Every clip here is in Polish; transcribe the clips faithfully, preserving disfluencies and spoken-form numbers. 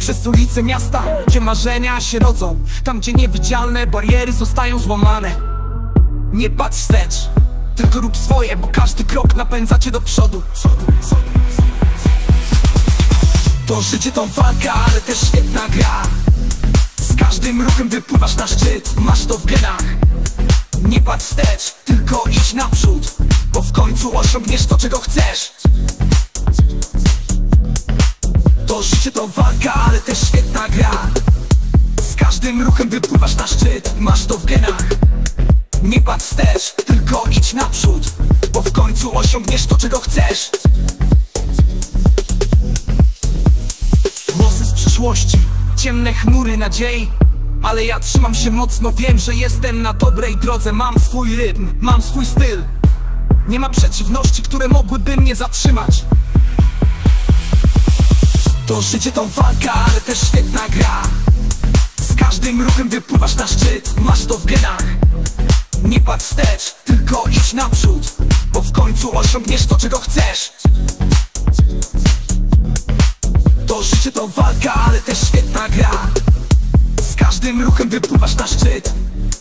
przez ulice miasta, gdzie marzenia się rodzą, tam gdzie niewidzialne bariery zostają złamane. Nie patrz wstecz, tylko rób swoje, bo każdy krok napędza cię do przodu. To życie to walka, ale też świetna gra. Z każdym ruchem wypływasz na szczyt, masz to w genach. Nie patrz wstecz, tylko idź naprzód, bo w końcu osiągniesz to, czego chcesz. To życie to walka, ale też świetna gra. Z każdym ruchem wypływasz na szczyt, masz to w genach. Nie patrz wstecz, tylko idź naprzód, bo w końcu osiągniesz to, czego chcesz. Głosy z przyszłości, ciemne chmury nadziei, ale ja trzymam się mocno, wiem, że jestem na dobrej drodze. Mam swój rytm, mam swój styl. Nie ma przeciwności, które mogłyby mnie zatrzymać. To życie to walka, ale też świetna gra. Z każdym ruchem wypływasz na szczyt, masz to w genach. Nie patrz wstecz, tylko idź naprzód, bo w końcu osiągniesz to, czego chcesz. To życie to walka, ale też świetna gra. Z każdym ruchem wypływasz na szczyt.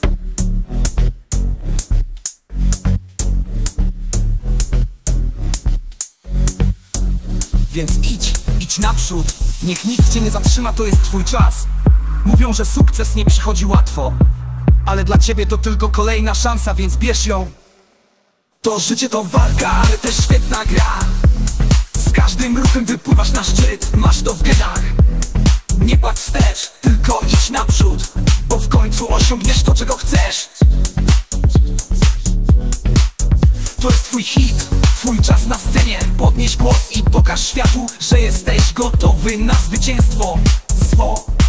Więc idź, idź naprzód, niech nikt cię nie zatrzyma, to jest twój czas. Mówią, że sukces nie przychodzi łatwo, ale dla ciebie to tylko kolejna szansa, więc bierz ją. To życie to walka, ale też świetna gra. Z każdym ruchem wypływasz na szczyt, masz to w genach. Nie patrz wstecz, tylko idź naprzód, bo w końcu osiągniesz to, czego chcesz. To jest twój hit, twój czas na scenie. Podnieś głos i pokaż światu, że jesteś gotowy na zwycięstwo. Swo